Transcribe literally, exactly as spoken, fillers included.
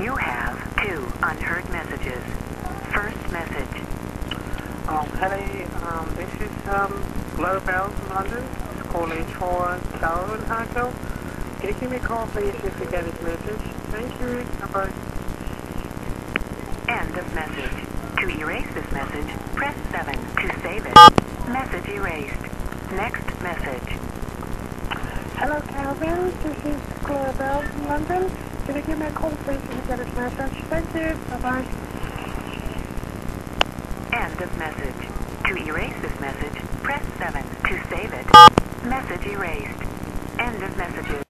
You have two unheard messages. First message. Um, hello, um, this is um, Global from London. It's calling for Darwin Hotel. Can you give me a call, please, if you get this message? Thank you. Bye-bye. End of message. To erase this message, press seven. To save it, message erased. Next message. Hello, Calvin. This is Global from London. Can you give me a call, please, if you get this message? Thank you. Bye-bye. End of message. To erase this message, press seven. To save it, message erased. End of messages.